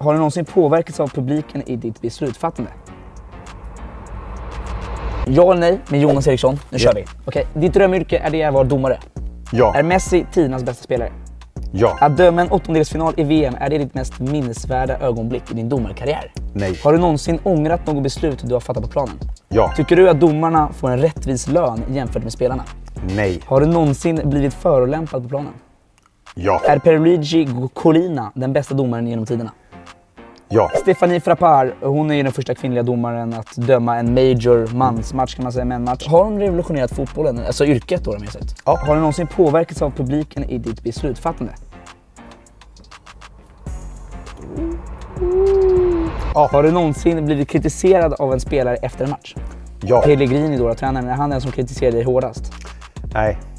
Har du någonsin påverkats av publiken i ditt beslutfattande? Ja eller nej med Jonas Eriksson. Nu kör vi. Okej. Ditt drömyrke är det att vara domare. Ja. Är Messi tidernas bästa spelare? Ja. Att döma en åttondelsfinal i VM, är det ditt mest minnesvärda ögonblick i din domarkarriär? Nej. Har du någonsin ångrat något beslut du har fattat på planen? Ja. Tycker du att domarna får en rättvis lön jämfört med spelarna? Nej. Har du någonsin blivit förolämpad på planen? Ja. Är Pierluigi Collina den bästa domaren genom tiderna? Ja. Stéphanie Frappart, hon är ju den första kvinnliga domaren att döma en major mansmatch, kan man säga, match. Har hon revolutionerat fotbollen, alltså yrket då med sig? Ja. Har du någonsin påverkats av publiken i ditt beslutfattande? Ja. Har du någonsin blivit kritiserad av en spelare efter en match? Ja. Pellegrini då, tränaren, är han den som kritiserar dig hårdast? Nej.